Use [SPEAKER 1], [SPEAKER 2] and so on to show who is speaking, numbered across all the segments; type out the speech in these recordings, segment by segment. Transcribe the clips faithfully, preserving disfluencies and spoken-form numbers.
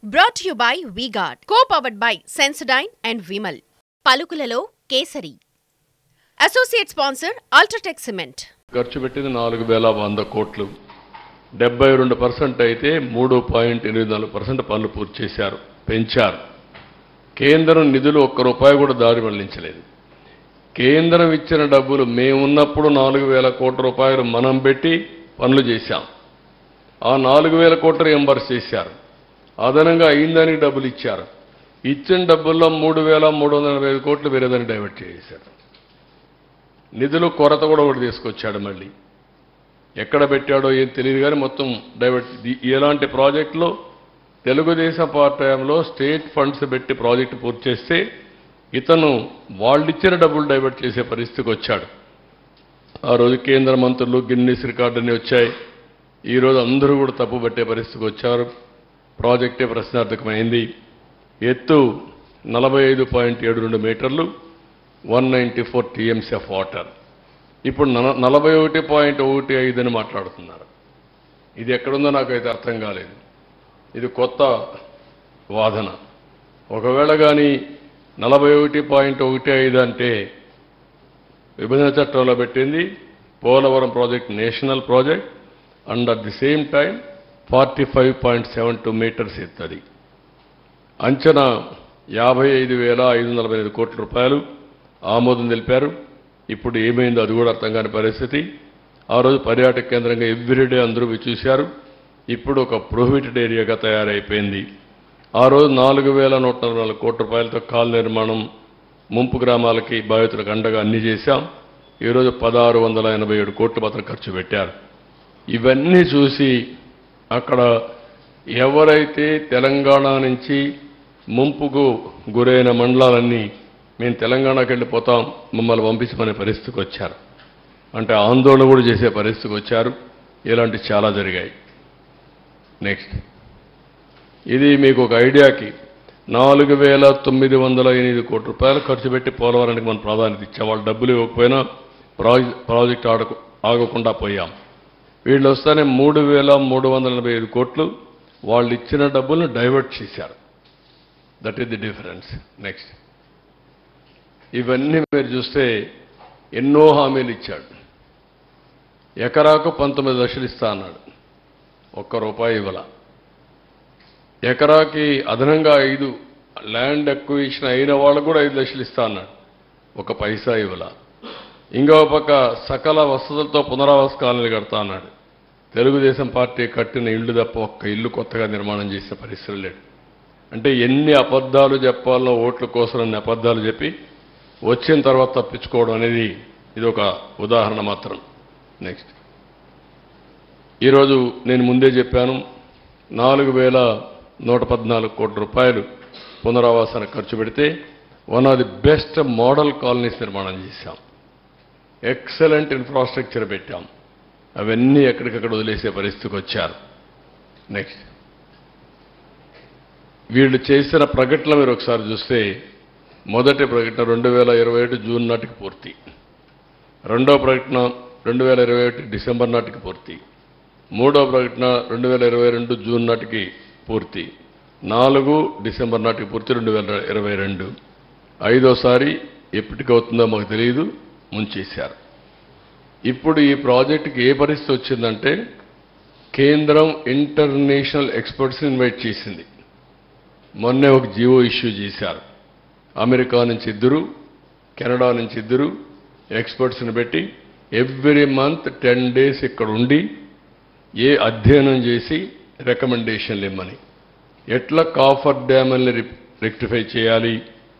[SPEAKER 1] Brought to you by V-Guard, co-powered by Sensodyne and Vimal. పలుకులలో కేసరి. Associate sponsor UltraTech cement.
[SPEAKER 2] ఖర్చు పెట్టింది నాలుగు వేల వంద కోట్లు. డెబ్బై రెండు పర్సెంట్ అయితే మూడు పాయింట్ ఎనిమిది నాలుగు పర్సెంట్ పనులు పూర్తి చేశారు, పెంచారు. కేంద్రం నిధులు ఒక్క రూపాయి కూడా దారి మళ్లించలేదు. కేంద్రం ఇచ్చిన డబ్బులు మేమున్నప్పుడు నాలుగు వేల కోట్ల రూపాయలు మనం పెట్టి పనులు చేశాం. ఆ నాలుగు వేల కోట్లు రియంబర్స్ చేశారు. అదనంగా అయిందానికి డబ్బులు ఇచ్చారు. ఇచ్చిన డబ్బుల్లో మూడు వేల మూడు వందల నలభై ఐదు కోట్లు వేరేదాన్ని డైవర్ట్ చేశారు. నిధులు కొరత కూడా ఒకటి తీసుకొచ్చాడు. మళ్ళీ ఎక్కడ పెట్టాడో ఏం తెలియదు కానీ మొత్తం డైవర్ట్. ఎలాంటి ప్రాజెక్టులో తెలుగుదేశం పార్టీలో స్టేట్ ఫండ్స్ పెట్టి ప్రాజెక్టు పూర్తి చేస్తే ఇతను వాళ్ళిచ్చిన డబ్బులు డైవర్ట్ చేసే పరిస్థితికి వచ్చాడు. ఆ రోజు కేంద్ర మంత్రులు గిన్నిస్ రికార్డుని వచ్చాయి. ఈరోజు అందరూ కూడా తప్పు పట్టే పరిస్థితికి వచ్చారు. ప్రాజెక్టే ప్రశ్నార్థకమైంది. ఎత్తు నలభై ఐదు పాయింట్ ఏడు రెండు మీటర్లు, one ninety four TMC of water. ఇప్పుడు నలభై ఒకటి పాయింట్ ఒకటి ఐదు అని మాట్లాడుతున్నారు. ఇది ఎక్కడుందో నాకైతే అర్థం కాలేదు. ఇది కొత్త వాదన. ఒకవేళ కానీ నలభై ఒకటి పాయింట్ ఒకటి ఐదు అంటే విభజన చట్టంలో పెట్టింది Polavaram project national project and at the same time forty five point seven two meters ఎత్తది. అంచనా యాభై ఐదు వేల ఐదు వందల నలభై ఐదు కోట్ల రూపాయలు ఆమోదం తెలిపారు. ఇప్పుడు ఏమైందో అది కూడా అర్థం కాని పరిస్థితి. ఆ రోజు పర్యాటక కేంద్రంగా ఎవ్రీడే అందరూ చూశారు. ఇప్పుడు ఒక ప్రొహిబిటెడ్ ఏరియాగా తయారైపోయింది. ఆ రోజు నాలుగు వేల నూట నలభై నాలుగు కోట్ల రూపాయలతో కాల్ నిర్మాణం, ముంపు గ్రామాలకి బాధితులకు అండగా అన్ని చేశాం. ఈరోజు పదహారు వందల ఎనభై ఏడు కోట్లు మాత్రం ఖర్చు పెట్టారు. ఇవన్నీ చూసి అక్కడ ఎవరైతే తెలంగాణ నుంచి ముంపుకు గురైన మండలాలన్నీ మేము తెలంగాణకి వెళ్ళిపోతాం, మమ్మల్ని పంపించమనే పరిస్థితికి వచ్చారు. అంటే ఆందోళన కూడా చేసే పరిస్థితికి వచ్చారు. ఇలాంటి చాలా జరిగాయి. నెక్స్ట్, ఇది మీకు ఒక ఐడియాకి నాలుగు వేల తొమ్మిది వందల ఎనిమిది కోట్ల రూపాయలు ఖర్చు పెట్టి పోలవరానికి మనం ప్రాధాన్యత ఇచ్చాం. వాళ్ళు డబ్బులు ఇవ్వకపోయినా ప్రాజెక్ట్ ఆడకు ఆగకుండా పోయాం. వీళ్ళు వస్తానే మూడు వేల మూడు వందల నలభై ఐదు కోట్లు వాళ్ళు ఇచ్చిన డబ్బులను డైవర్ట్ చేశారు. That is the difference. Next, ఇవన్నీ మీరు చూస్తే ఎన్నో హామీలు ఇచ్చాడు. ఎకరాకు పంతొమ్మిది లక్షలు ఇస్తా అన్నాడు, ఒక్క రూపాయి ఇవ్వాల. ఎకరాకి అదనంగా ఐదు ల్యాండ్ అక్విజిషన్ అయిన వాళ్ళకు కూడా ఐదు లక్షలు ఇస్తా అన్నాడు, ఒక పైసా ఇవ్వాల. ఇంకో పక్క సకల వసతులతో పునరావాస కాలనీలు కడతా అన్నాడు. తెలుగుదేశం పార్టీ కట్టిన ఇళ్ళు తప్ప ఒక్క ఇల్లు కొత్తగా నిర్మాణం చేసిన పరిస్థితి లేడు. అంటే ఎన్ని అబద్ధాలు చెప్పాలో ఓట్ల కోసం అన్ని అబద్ధాలు చెప్పి వచ్చిన తర్వాత తప్పించుకోవడం అనేది ఇది ఒక ఉదాహరణ మాత్రం. నెక్స్ట్, ఈరోజు నేను ముందే చెప్పాను, నాలుగు వేల నూట పద్నాలుగు కోట్ల రూపాయలు పునరావాసానికి ఖర్చు పెడితే one of the best model colonies నిర్మాణం చేశాం. ఎక్సలెంట్ ఇన్ఫ్రాస్ట్రక్చర్ పెట్టాం. అవన్నీ ఎక్కడికక్కడ వదిలేసే పరిస్థితికి వచ్చారు. నెక్స్ట్, వీళ్ళు చేసిన ప్రకటనలు మీరు ఒకసారి చూస్తే మొదటి ప్రకటన రెండు వేల ఇరవై ఒకటి జూన్ నాటికి పూర్తి, రెండో ప్రకటన రెండు వేల ఇరవై ఒకటి డిసెంబర్ నాటికి పూర్తి, మూడో ప్రకటన రెండు వేల ఇరవై రెండు జూన్ నాటికి పూర్తి, నాలుగు డిసెంబర్ నాటికి పూర్తి రెండు వేల ఇరవై రెండు, ఐదోసారి ఎప్పటికవుతుందో మాకు తెలియదు, ముంచేశారు. ఇప్పుడు ఈ ప్రాజెక్టుకి ఏ పరిస్థితి వచ్చిందంటే కేంద్రం ఇంటర్నేషనల్ ఎక్స్పర్ట్స్ని ఇన్వైట్ చేసింది. మొన్నే ఒక జియో ఇష్యూ చేశారు. అమెరికా నుంచి ఇద్దరు, కెనడా నుంచి ఇద్దరు ఎక్స్పర్ట్స్ని పెట్టి ఎవ్రీ మంత్ టెన్ డేస్ ఇక్కడ ఉండి ఏ అధ్యయనం చేసి రికమెండేషన్లు ఇమ్మని, ఎట్లా కాఫర్ డ్యామ్ని రెక్టిఫై చేయాలి,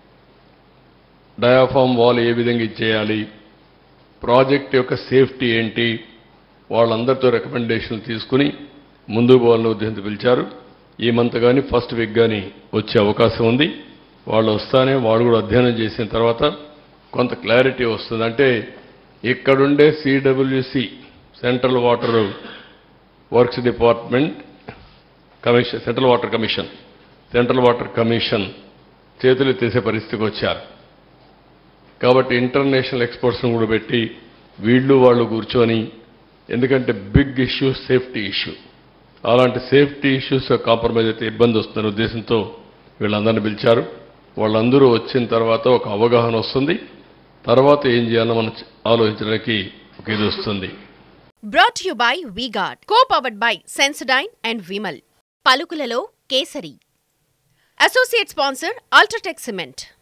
[SPEAKER 2] డయాఫామ్ వాల్ ఏ విధంగా ఇచ్చేయాలి, ప్రాజెక్ట్ యొక్క సేఫ్టీ ఏంటి, వాళ్ళందరితో రికమెండేషన్లు తీసుకుని ముందుకు పోవాలని ఉద్దేశంతో పిలిచారు. ఈ మంత్ కానీ ఫస్ట్ వీక్ కానీ వచ్చే అవకాశం ఉంది. వాళ్ళు వస్తానే వాళ్ళు కూడా అధ్యయనం చేసిన తర్వాత కొంత క్లారిటీ వస్తుంది. అంటే ఇక్కడుండే CWC central water works department commission, central water commission central water commission చేతులు తీసే పరిస్థితికి వచ్చారు. కాబట్టి ఇంటర్నేషనల్ ఎక్స్పర్ట్స్ను కూడా పెట్టి వీళ్ళు వాళ్ళు కూర్చొని, ఎందుకంటే బిగ్ ఇష్యూ సేఫ్టీ ఇష్యూ, అలాంటి సేఫ్టీ ఇష్యూస్ కాంప్రమైజ్ అయితే ఇబ్బంది వస్తుందనే ఉద్దేశంతో వీళ్ళందరినీ పిలిచారు. వాళ్ళందరూ వచ్చిన తర్వాత ఒక అవగాహన వస్తుంది. తర్వాత ఏం చేయాలో మనం ఆలోచించడానికి ఒక ఇది వస్తుంది.
[SPEAKER 1] Brought you by V-Guard, co powered by Sensodyne and Vimal. పలుకులలో కేసరి. Associate sponsor UltraTech cement.